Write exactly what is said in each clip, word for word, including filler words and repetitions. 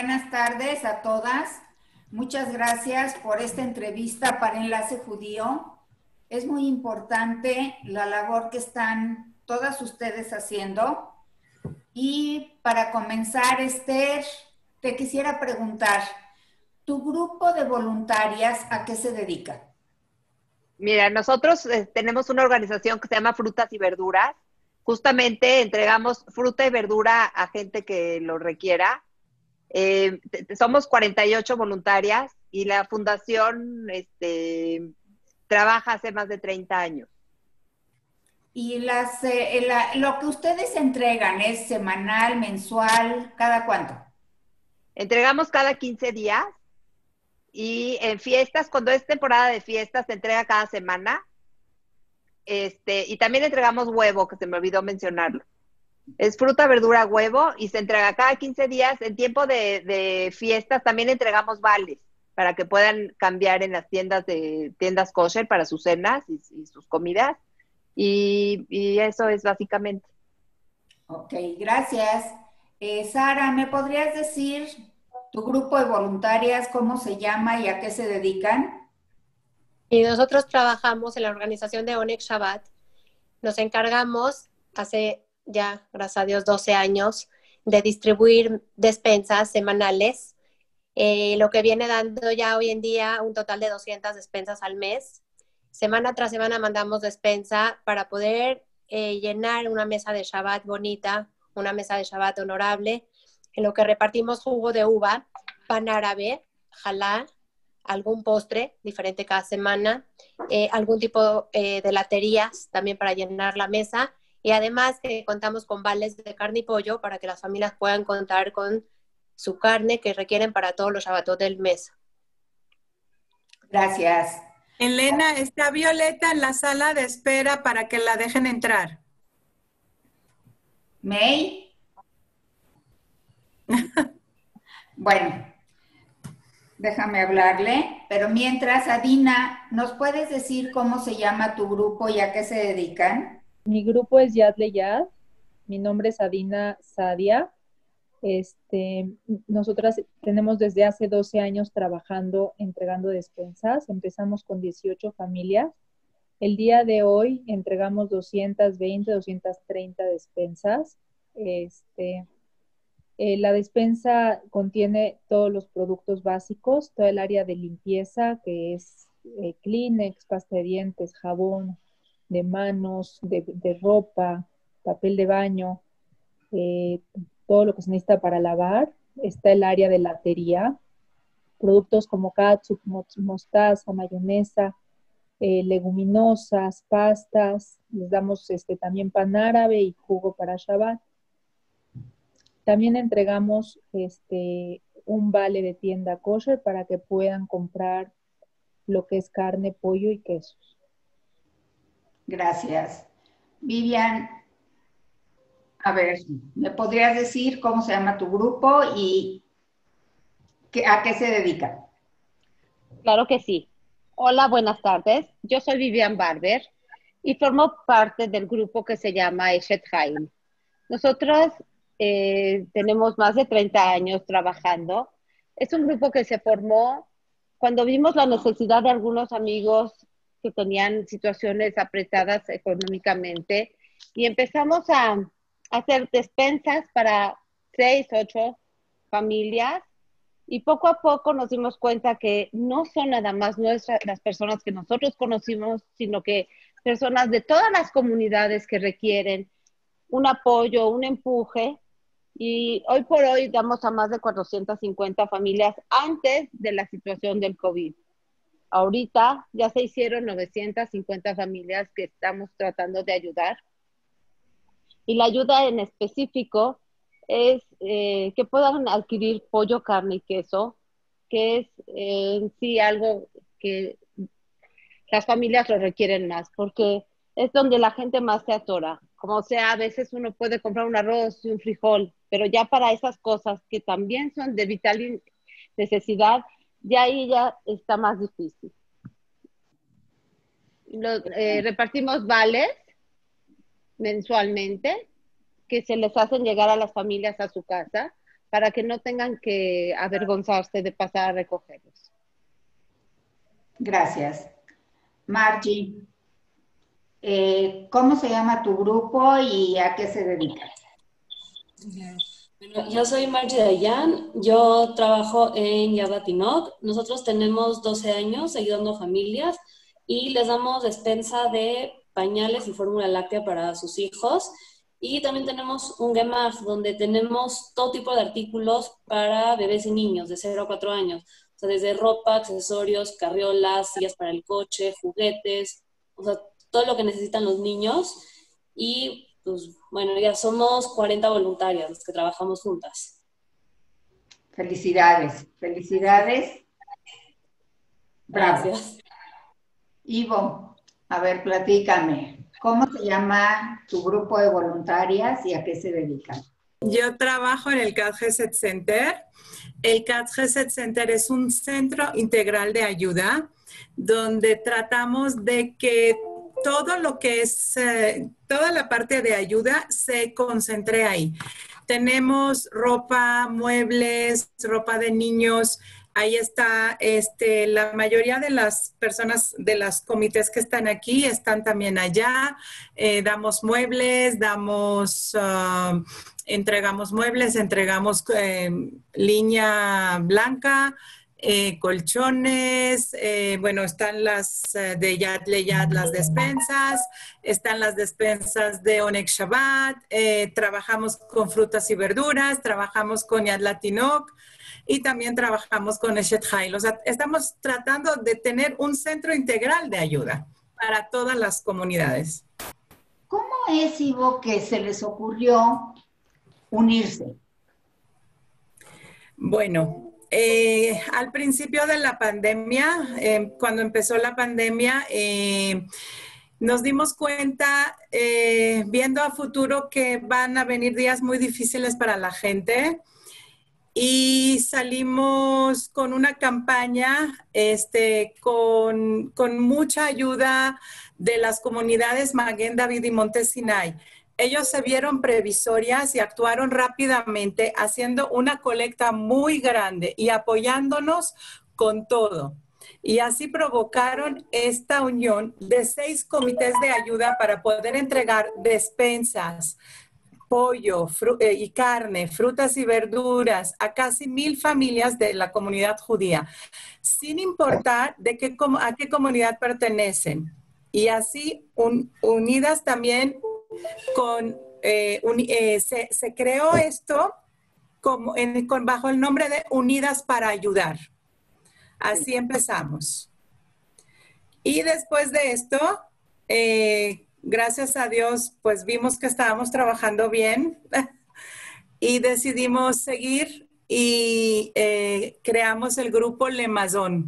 buenas tardes a todas. Muchas gracias por esta entrevista para Enlace Judío. Es muy importante la labor que están todas ustedes haciendo. Y para comenzar, Esther, te quisiera preguntar, ¿tu grupo de voluntarias a qué se dedica? Mira, nosotros eh, tenemos una organización que se llama Frutas y Verduras. Justamente entregamos fruta y verdura a gente que lo requiera. Eh, somos cuarenta y ocho voluntarias y la fundación este, trabaja hace más de treinta años. ¿Y las, eh, la, lo que ustedes entregan es semanal, mensual, cada cuánto? Entregamos cada quince días y en fiestas, cuando es temporada de fiestas, se entrega cada semana. Este, y también entregamos huevo, que se me olvidó mencionarlo. Es fruta, verdura, huevo y se entrega cada quince días. En tiempo de, de fiestas también entregamos vales para que puedan cambiar en las tiendas de tiendas kosher para sus cenas y, y sus comidas. Y, y eso es básicamente. Ok, gracias. Eh, Sara, ¿me podrías decir tu grupo de voluntarias, cómo se llama y a qué se dedican? Y nosotros trabajamos en la organización de Onex Shabbat. Nos encargamos hace ya, gracias a Dios, doce años de distribuir despensas semanales, eh, lo que viene dando ya hoy en día un total de doscientas despensas al mes. Semana tras semana mandamos despensa para poder eh, llenar una mesa de Shabbat bonita, una mesa de Shabbat honorable, en lo que repartimos jugo de uva, pan árabe, jalá, algún postre diferente cada semana, eh, algún tipo eh, de laterías también para llenar la mesa, y además que contamos con vales de carne y pollo para que las familias puedan contar con su carne que requieren para todos los Shabbatot del mes. Gracias. Elena, está Violeta en la sala de espera para que la dejen entrar. ¿May? Bueno, déjame hablarle, pero mientras, Adina, ¿nos puedes decir cómo se llama tu grupo y a qué se dedican? Mi grupo es Yad Leyad, mi nombre es Adina Sadia. Este, nosotras tenemos desde hace doce años trabajando, entregando despensas. Empezamos con dieciocho familias. El día de hoy entregamos doscientas veinte, doscientas treinta despensas. Este, eh, la despensa contiene todos los productos básicos, todo el área de limpieza, que es eh, Kleenex, pasta de dientes, jabón, de manos, de, de ropa, papel de baño, eh, todo lo que se necesita para lavar. Está el área de latería, productos como catsup, mostaza, mayonesa, eh, leguminosas, pastas. Les damos este, también pan árabe y jugo para Shabbat. También entregamos este, un vale de tienda kosher para que puedan comprar lo que es carne, pollo y quesos. Gracias. Vivian, a ver, ¿me podrías decir cómo se llama tu grupo y qué, a qué se dedica? Claro que sí. Hola, buenas tardes. Yo soy Vivian Barber y formo parte del grupo que se llama Eshet Haim. Nosotros eh, tenemos más de treinta años trabajando. Es un grupo que se formó cuando vimos la necesidad de algunos amigos que tenían situaciones apretadas económicamente y empezamos a hacer despensas para seis, ocho familias. Y poco a poco nos dimos cuenta que no son nada más nuestras, las personas que nosotros conocimos, sino que personas de todas las comunidades que requieren un apoyo, un empuje. Y hoy por hoy damos a más de cuatrocientas cincuenta familias antes de la situación del COVID. Ahorita ya se hicieron novecientas cincuenta familias que estamos tratando de ayudar. Y la ayuda en específico es eh, que puedan adquirir pollo, carne y queso, que es eh, en sí algo que las familias lo requieren más, porque es donde la gente más se atora. Como sea, a veces uno puede comprar un arroz y un frijol, pero ya para esas cosas que también son de vital necesidad, ya ahí ya está más difícil. Lo, eh, repartimos vales mensualmente que se les hacen llegar a las familias a su casa para que no tengan que avergonzarse de pasar a recogerlos. Gracias. Margie, eh, ¿cómo se llama tu grupo y a qué se dedica? Bueno, yo soy Margie Dayan, yo trabajo en Yabatinoc. Nosotros tenemos doce años ayudando a familias y les damos despensa de pañales y fórmula láctea para sus hijos. Y también tenemos un Gemach, donde tenemos todo tipo de artículos para bebés y niños de cero a cuatro años. O sea, desde ropa, accesorios, carriolas, sillas para el coche, juguetes, o sea, todo lo que necesitan los niños. Y pues bueno, ya somos cuarenta voluntarias las que trabajamos juntas. Felicidades, felicidades. Bravo. Gracias. Ivo, a ver, platícame. ¿Cómo se llama tu grupo de voluntarias y a qué se dedican? Yo trabajo en el Cat Gesed Center. El Cat Gesed Center es un centro integral de ayuda donde tratamos de que todo lo que es, eh, toda la parte de ayuda se concentre ahí. Tenemos ropa, muebles, ropa de niños. Ahí está, este, la mayoría de las personas de las comités que están aquí están también allá. Eh, damos muebles, damos, uh, entregamos muebles, entregamos eh, línea blanca, eh, colchones, eh, bueno, están las eh, de Yad Leyad, las despensas, están las despensas de Onek Shabbat, eh, trabajamos con frutas y verduras, trabajamos con Yad Latinok, y también trabajamos con Eshet Hail. O sea, estamos tratando de tener un centro integral de ayuda para todas las comunidades. ¿Cómo es, Ivo, que se les ocurrió unirse? Bueno, eh, al principio de la pandemia, eh, cuando empezó la pandemia, eh, nos dimos cuenta, eh, viendo a futuro, que van a venir días muy difíciles para la gente. Y salimos con una campaña este, con, con mucha ayuda de las comunidades Maguen David y Monte Sinai. Ellos se vieron previsorias y actuaron rápidamente, haciendo una colecta muy grande y apoyándonos con todo. Y así provocaron esta unión de seis comités de ayuda para poder entregar despensas, pollo eh, y carne, frutas y verduras a casi mil familias de la comunidad judía, sin importar de qué, a qué comunidad pertenecen. Y así un, unidas también con, eh, un, eh, se, se creó esto como en, con, bajo el nombre de Unidas para Ayudar. Así empezamos. Y después de esto, eh, gracias a Dios, pues vimos que estábamos trabajando bien y decidimos seguir y eh, creamos el grupo Le Mazón.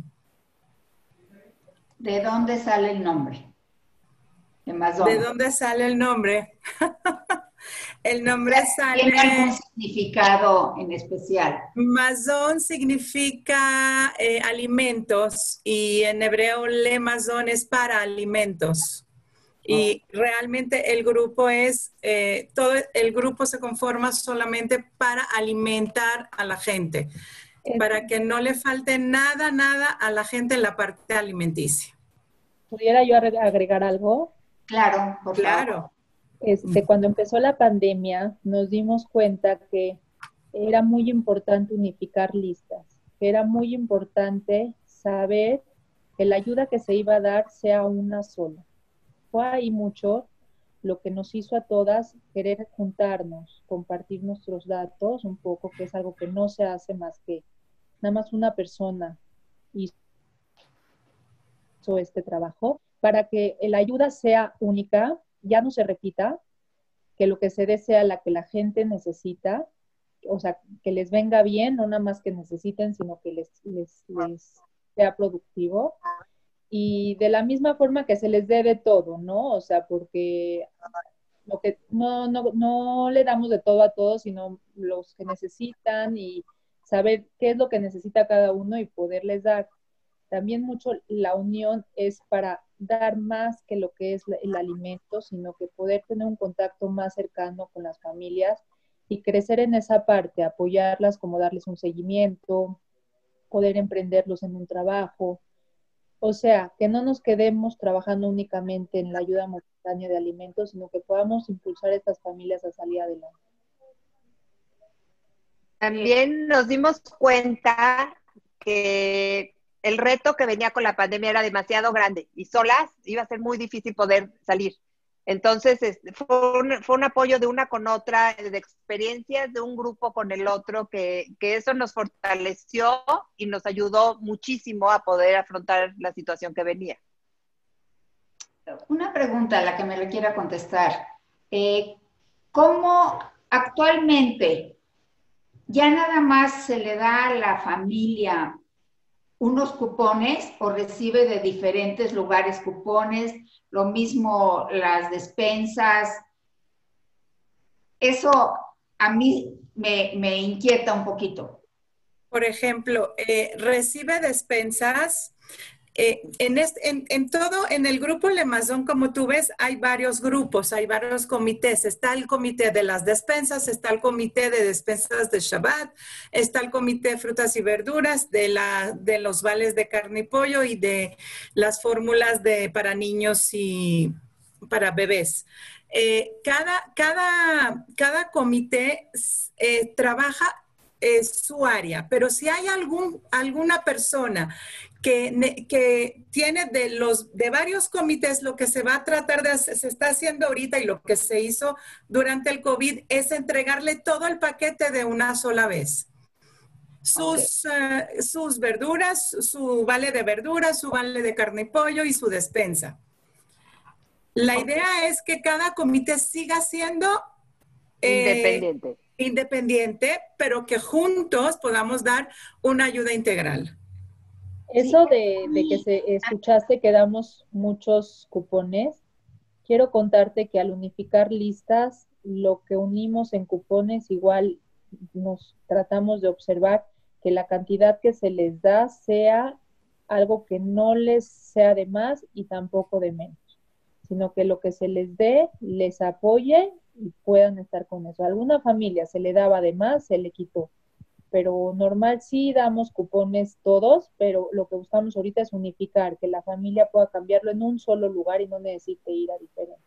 ¿De dónde sale el nombre? Le Mazón. ¿De dónde sale el nombre? El nombre sale... ¿Tiene algún significado en especial? Mazón significa eh, alimentos y en hebreo Le Mazón es para alimentos. Y realmente el grupo es, eh, todo el grupo se conforma solamente para alimentar a la gente, para que no le falte nada, nada a la gente en la parte alimenticia. ¿Pudiera yo agregar algo? Claro, por Claro. favor. Este, cuando empezó la pandemia, nos dimos cuenta que era muy importante unificar listas, que era muy importante saber que la ayuda que se iba a dar sea una sola. Fue ahí mucho lo que nos hizo a todas querer juntarnos, compartir nuestros datos un poco, que es algo que no se hace más que nada más una persona hizo este trabajo, para que la ayuda sea única, ya no se repita, que lo que se dé sea la que la gente necesita, o sea, que les venga bien, no nada más que necesiten, sino que les, les, les sea productivo. Y de la misma forma que se les dé de todo, ¿no? O sea, porque lo que, no, no, no le damos de todo a todos, sino los que necesitan y saber qué es lo que necesita cada uno y poderles dar. También mucho la unión es para dar más que lo que es el alimento, sino que poder tener un contacto más cercano con las familias y crecer en esa parte, apoyarlas, como darles un seguimiento, poder emprenderlos en un trabajo. O sea, que no nos quedemos trabajando únicamente en la ayuda momentánea de alimentos, sino que podamos impulsar a estas familias a salir adelante. También nos dimos cuenta que el reto que venía con la pandemia era demasiado grande y solas iba a ser muy difícil poder salir. Entonces, fue un, fue un apoyo de una con otra, de experiencias de un grupo con el otro, que, que eso nos fortaleció y nos ayudó muchísimo a poder afrontar la situación que venía. Una pregunta a la que me lo quiera contestar. Eh, ¿Cómo actualmente ya nada más se le da a la familia unos cupones o recibe de diferentes lugares cupones? Lo mismo las despensas. Eso a mí me, me inquieta un poquito. Por ejemplo, eh, recibe despensas. Eh, en, este, en, en todo, en el grupo Le Maison, como tú ves, hay varios grupos, hay varios comités. Está el comité de las despensas, está el comité de despensas de Shabbat, está el comité de frutas y verduras, de, la, de los vales de carne y pollo y de las fórmulas de, para niños y para bebés. Eh, cada, cada, cada comité eh, trabaja es su área, pero si hay algún, alguna persona que, que tiene de, los, de varios comités, lo que se va a tratar de hacer, se está haciendo ahorita y lo que se hizo durante el COVID es entregarle todo el paquete de una sola vez. Sus, okay. uh, sus verduras, su vale de verduras, su vale de carne y pollo y su despensa. La okay. idea es que cada comité siga siendo independiente. Eh, independiente, pero que juntos podamos dar una ayuda integral. Eso de, de que se escuchaste que damos muchos cupones, quiero contarte que al unificar listas, lo que unimos en cupones, igual nos tratamos de observar que la cantidad que se les da sea algo que no les sea de más y tampoco de menos, sino que lo que se les dé les apoye y puedan estar con eso. A alguna familia se le daba de más, se le quitó, pero normal sí damos cupones todos, pero lo que buscamos ahorita es unificar, que la familia pueda cambiarlo en un solo lugar y no necesite ir a diferentes.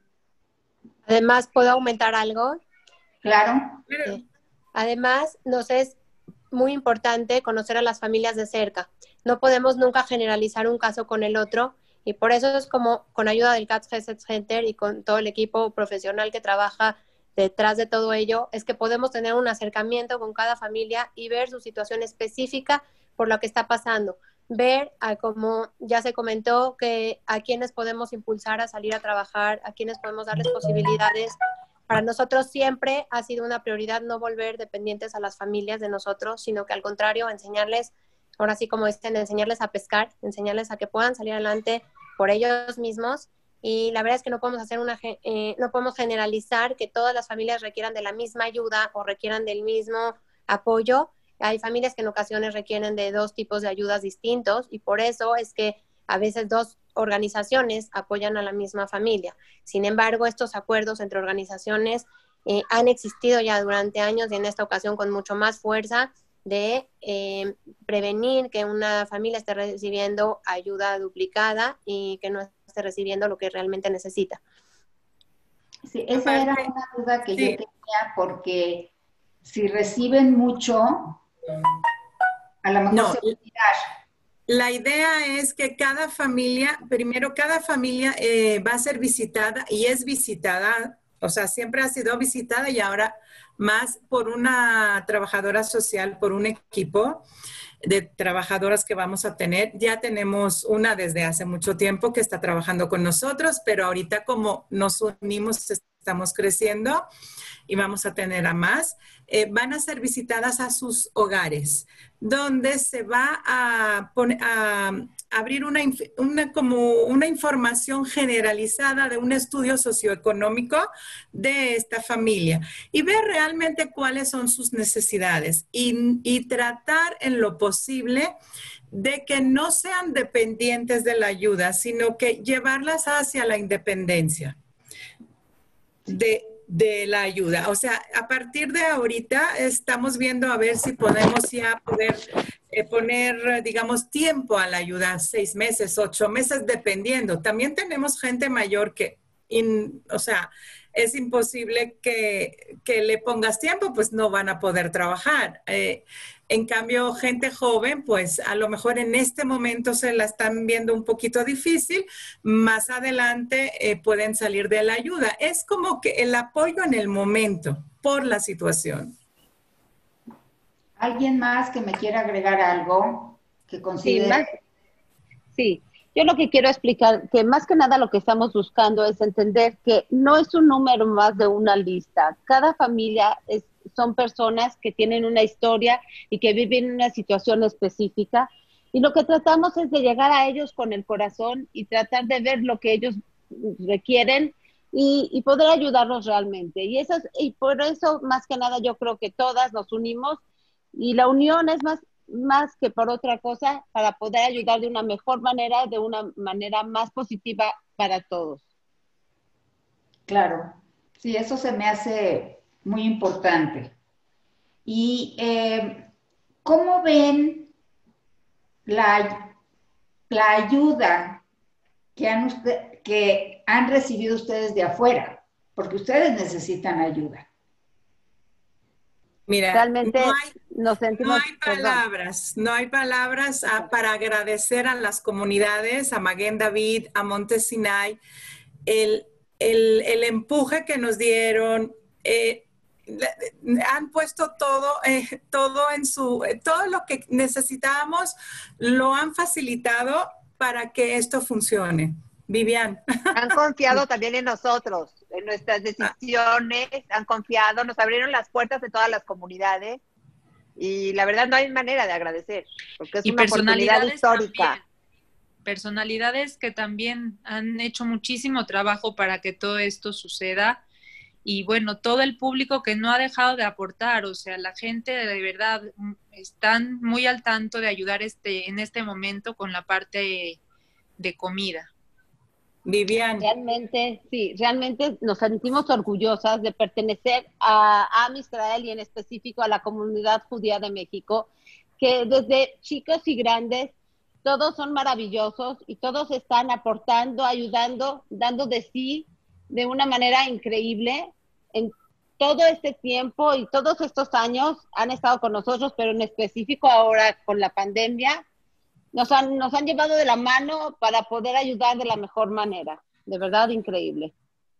Además, ¿puedo aumentar algo? Claro. Eh, además, nos es muy importante conocer a las familias de cerca. No podemos nunca generalizar un caso con el otro, y por eso es como con ayuda del Katz Chesed Center y con todo el equipo profesional que trabaja detrás de todo ello, es que podemos tener un acercamiento con cada familia y ver su situación específica por lo que está pasando. Ver, a, como ya se comentó, que a quienes podemos impulsar a salir a trabajar, a quienes podemos darles posibilidades. Para nosotros siempre ha sido una prioridad no volver dependientes a las familias de nosotros, sino que al contrario, enseñarles, ahora sí como dicen, enseñarles a pescar, enseñarles a que puedan salir adelante por ellos mismos. Y la verdad es que no podemos hacer una, eh, no podemos generalizar que todas las familias requieran de la misma ayuda o requieran del mismo apoyo. Hay familias que en ocasiones requieren de dos tipos de ayudas distintos y por eso es que a veces dos organizaciones apoyan a la misma familia. Sin embargo, estos acuerdos entre organizaciones eh, han existido ya durante años y en esta ocasión con mucho más fuerza de eh, prevenir que una familia esté recibiendo ayuda duplicada y que no esté recibiendo lo que realmente necesita. Sí, esa era una duda que sí. yo tenía, porque si reciben mucho, a lo mejor no, se puede tirar. La idea es que cada familia, primero cada familia eh, va a ser visitada y es visitada, o sea, siempre ha sido visitada y ahora más por una trabajadora social, por un equipo de trabajadoras que vamos a tener. Ya tenemos una desde hace mucho tiempo que está trabajando con nosotros, pero ahorita como nos unimos, estamos creciendo y vamos a tener a más. Eh, van a ser visitadas a sus hogares, donde se va a, poner, a abrir una, una, como una información generalizada de un estudio socioeconómico de esta familia y ver realmente cuáles son sus necesidades y, y tratar en lo posible de que no sean dependientes de la ayuda, sino que llevarlas hacia la independencia. De de la ayuda. O sea, a partir de ahorita estamos viendo a ver si podemos ya poder eh, poner, digamos, tiempo a la ayuda, seis meses, ocho meses, dependiendo. También tenemos gente mayor que, in, o sea, es imposible que, que le pongas tiempo, pues no van a poder trabajar. Eh, en cambio, gente joven, pues a lo mejor en este momento se la están viendo un poquito difícil, más adelante eh, pueden salir de la ayuda. Es como que el apoyo en el momento por la situación. ¿Alguien más que me quiera agregar algo que considere? Sí, más, sí. Yo lo que quiero explicar, que más que nada lo que estamos buscando es entender que no es un número más de una lista. Cada familia es, son personas que tienen una historia y que viven una situación específica. Y lo que tratamos es de llegar a ellos con el corazón y tratar de ver lo que ellos requieren y, y poder ayudarlos realmente. Y, eso es, y por eso, más que nada, yo creo que todas nos unimos y la unión es más... más que por otra cosa, para poder ayudar de una mejor manera, de una manera más positiva para todos. Claro, sí, eso se me hace muy importante. Y eh, ¿cómo ven la, la ayuda que han, usted, que han recibido ustedes de afuera? Porque ustedes necesitan ayuda. Mira, realmente no hay, nos sentimos, no hay palabras, perdón. no hay palabras a, para agradecer a las comunidades, a Maguen David, a Monte Sinai, el, el, el empuje que nos dieron, eh, han puesto todo, eh, todo en su, todo lo que necesitábamos, lo han facilitado para que esto funcione. Vivian. Han confiado también en nosotros, en nuestras decisiones, han confiado, nos abrieron las puertas de todas las comunidades y la verdad no hay manera de agradecer, porque es y una oportunidad histórica. También, personalidades que también han hecho muchísimo trabajo para que todo esto suceda y bueno, todo el público que no ha dejado de aportar, o sea, la gente de verdad están muy al tanto de ayudar este, en este momento con la parte de comida. Vivian. Realmente, sí, realmente nos sentimos orgullosas de pertenecer a Am Israel y en específico a la comunidad judía de México, que desde chicos y grandes, todos son maravillosos y todos están aportando, ayudando, dando de sí de una manera increíble. En todo este tiempo y todos estos años han estado con nosotros, pero en específico ahora con la pandemia, Nos han, nos han llevado de la mano para poder ayudar de la mejor manera. De verdad, increíble.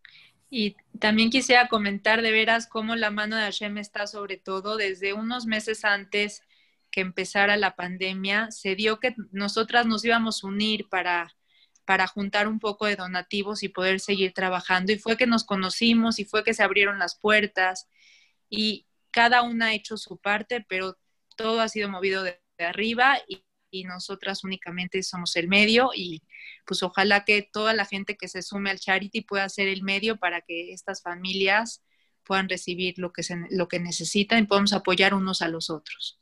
Y también quisiera comentar de veras cómo la mano de Hashem está sobre todo desde unos meses antes que empezara la pandemia. Se dio que nosotras nos íbamos a unir para, para juntar un poco de donativos y poder seguir trabajando. Y fue que nos conocimos y fue que se abrieron las puertas. Y cada una ha hecho su parte, pero todo ha sido movido de, de arriba y y nosotras únicamente somos el medio y pues ojalá que toda la gente que se sume al charity pueda ser el medio para que estas familias puedan recibir lo que, se, lo que necesitan y podamos apoyar unos a los otros.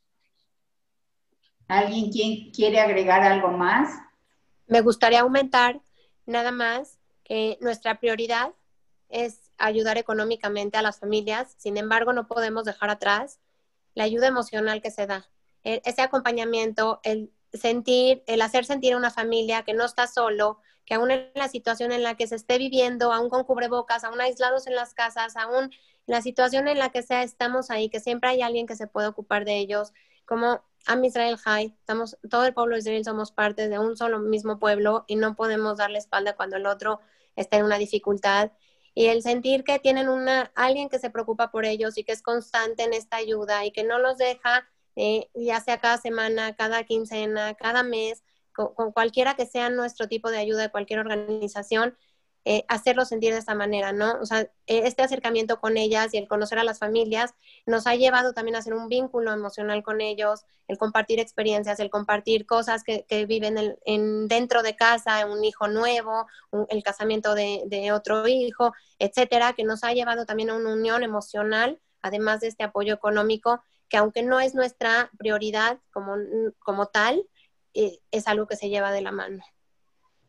¿Alguien quien quiere agregar algo más? Me gustaría aumentar nada más que nuestra prioridad es ayudar económicamente a las familias, sin embargo no podemos dejar atrás la ayuda emocional que se da, ese acompañamiento, el sentir, el hacer sentir a una familia que no está solo, que aún en la situación en la que se esté viviendo, aún con cubrebocas, aún aislados en las casas, aún en la situación en la que sea, estamos ahí, que siempre hay alguien que se puede ocupar de ellos, como Am Israel High, estamos, todo el pueblo de Israel somos parte de un solo mismo pueblo y no podemos darle espalda cuando el otro está en una dificultad. Y el sentir que tienen una, alguien que se preocupa por ellos y que es constante en esta ayuda y que no los deja Eh, ya sea cada semana, cada quincena, cada mes, con, con cualquiera que sea nuestro tipo de ayuda de cualquier organización, eh, hacerlo sentir de esta manera, ¿no? O sea, este acercamiento con ellas y el conocer a las familias nos ha llevado también a hacer un vínculo emocional con ellos, el compartir experiencias, el compartir cosas que, que viven en, en, dentro de casa, un hijo nuevo, un, el casamiento de, de otro hijo, etcétera, que nos ha llevado también a una unión emocional, además de este apoyo económico, que aunque no es nuestra prioridad como, como tal, eh, es algo que se lleva de la mano.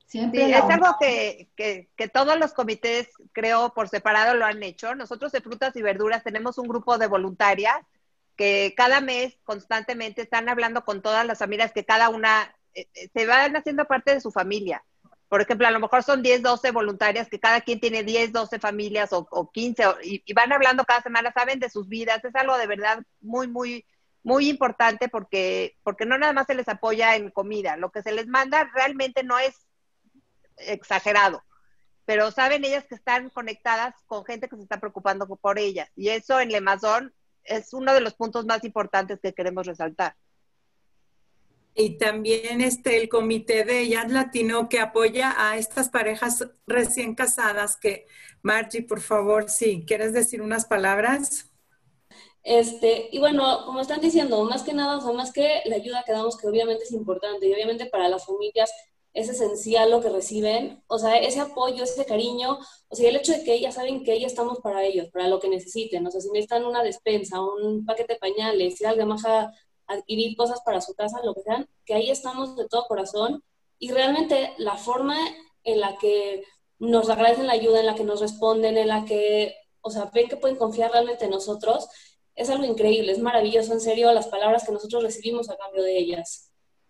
Siempre Sí, la es algo unión. que, que, que todos los comités, creo, por separado lo han hecho. Nosotros de Frutas y Verduras tenemos un grupo de voluntarias que cada mes constantemente están hablando con todas las familias que cada una eh, se van haciendo parte de su familia. Por ejemplo, a lo mejor son diez, doce voluntarias que cada quien tiene diez, doce familias o, o quince o, y, y van hablando cada semana, saben de sus vidas. Es algo de verdad muy, muy, muy importante porque, porque no nada más se les apoya en comida. Lo que se les manda realmente no es exagerado, pero saben ellas que están conectadas con gente que se está preocupando por ellas. Y eso en Lemazón es uno de los puntos más importantes que queremos resaltar. Y también este, el comité de Yad Latino que apoya a estas parejas recién casadas, que Margie, por favor, si quieres decir unas palabras. Este, y bueno, como están diciendo, más que nada, o sea, más que la ayuda que damos, que obviamente es importante, y obviamente para las familias es esencial lo que reciben, o sea, ese apoyo, ese cariño, o sea, el hecho de que ellas saben que ellas estamos para ellos, para lo que necesiten, o sea, si necesitan una despensa, un paquete de pañales, si alguien más a adquirir cosas para su casa, lo que sean, que ahí estamos de todo corazón, y realmente la forma en la que nos agradecen la ayuda, en la que nos responden, en la que, o sea, ven que pueden confiar realmente en nosotros, es algo increíble, es maravilloso, en serio, las palabras que nosotros recibimos a cambio de ellas.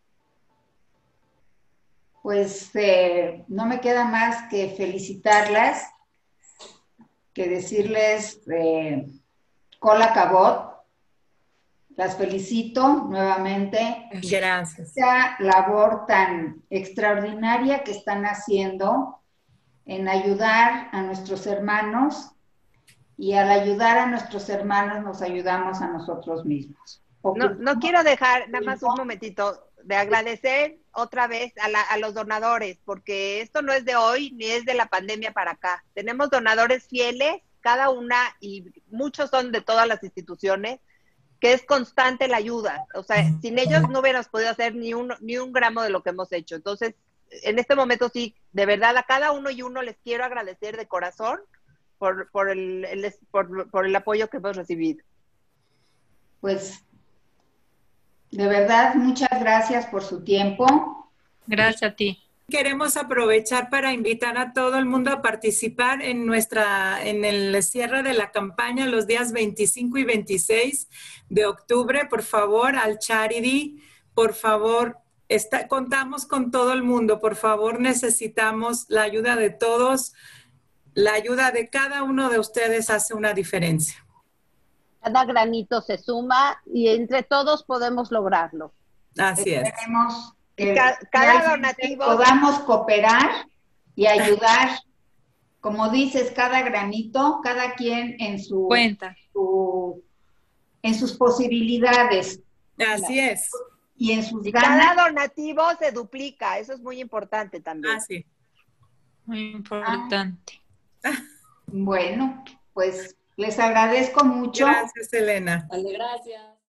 Pues eh, no me queda más que felicitarlas, que decirles eh, Cola Cabot. Las felicito nuevamente. Gracias. Esta labor tan extraordinaria que están haciendo en ayudar a nuestros hermanos, y al ayudar a nuestros hermanos nos ayudamos a nosotros mismos. No, no quiero dejar nada más un momentito de agradecer otra vez a, la, a los donadores, porque esto no es de hoy ni es de la pandemia para acá. Tenemos donadores fieles, cada una, y muchos son de todas las instituciones, que es constante la ayuda. O sea, sin ellos no hubiéramos podido hacer ni un, ni un gramo de lo que hemos hecho. Entonces, en este momento sí, de verdad, a cada uno y uno les quiero agradecer de corazón por, por, el, el, por, por el apoyo que hemos recibido. Pues, de verdad, muchas gracias por su tiempo. Gracias a ti. Queremos aprovechar para invitar a todo el mundo a participar en nuestra, en el cierre de la campaña los días veinticinco y veintiséis de octubre. Por favor, al Charity, por favor, está, contamos con todo el mundo. Por favor, necesitamos la ayuda de todos. La ayuda de cada uno de ustedes hace una diferencia. Cada granito se suma y entre todos podemos lograrlo. Así es. Esperemos que Cada, cada donativo podamos cooperar y ayudar, como dices, cada granito, cada quien en su cuenta, su, en sus posibilidades. Así es. Y en sus y ganas. cada donativo se duplica, eso es muy importante también. Así. muy importante. Ah, bueno, pues les agradezco mucho. Gracias, Elena. Vale, gracias.